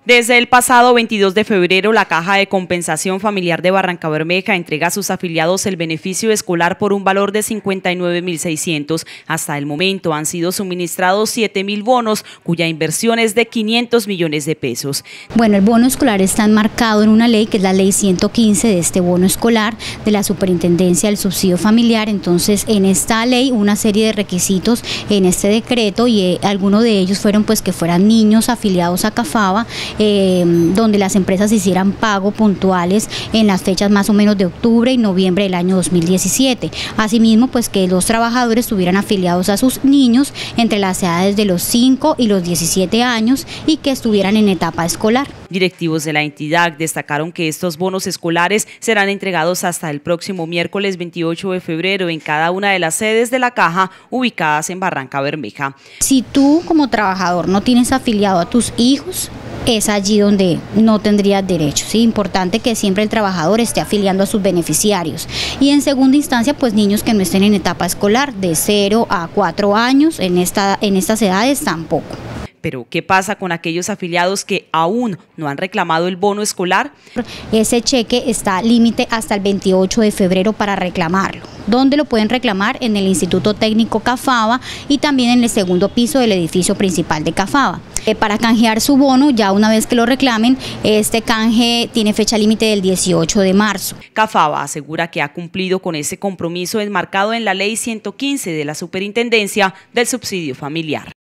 Desde el pasado 22 de febrero, la Caja de Compensación Familiar de Barrancabermeja entrega a sus afiliados el beneficio escolar por un valor de 59.600. Hasta el momento han sido suministrados 7.000 bonos, cuya inversión es de 500 millones de pesos. Bueno, el bono escolar está enmarcado en una ley que es la ley 115 de este bono escolar de la Superintendencia del Subsidio Familiar. Entonces, en esta ley una serie de requisitos en este decreto y algunos de ellos fueron pues que fueran niños afiliados a CAFAVA, donde las empresas hicieran pago puntuales en las fechas más o menos de octubre y noviembre del año 2017. Asimismo, pues que los trabajadores estuvieran afiliados a sus niños entre las edades de los 5 y los 17 años y que estuvieran en etapa escolar. Directivos de la entidad destacaron que estos bonos escolares serán entregados hasta el próximo miércoles 28 de febrero en cada una de las sedes de la Caja ubicadas en Barrancabermeja. Si tú como trabajador no tienes afiliado a tus hijos, es allí donde no tendrías derecho. ¿Sí? Importante que siempre el trabajador esté afiliando a sus beneficiarios. Y en segunda instancia, pues niños que no estén en etapa escolar, de 0 a 4 años, en estas edades tampoco. Pero, ¿qué pasa con aquellos afiliados que aún no han reclamado el bono escolar? Ese cheque está límite hasta el 28 de febrero para reclamarlo. ¿Dónde lo pueden reclamar? En el Instituto Técnico CAFAVA y también en el segundo piso del edificio principal de CAFAVA. Para canjear su bono, ya una vez que lo reclamen, este canje tiene fecha límite del 18 de marzo. CAFAVA asegura que ha cumplido con ese compromiso enmarcado en la Ley 115 de la Superintendencia del Subsidio Familiar.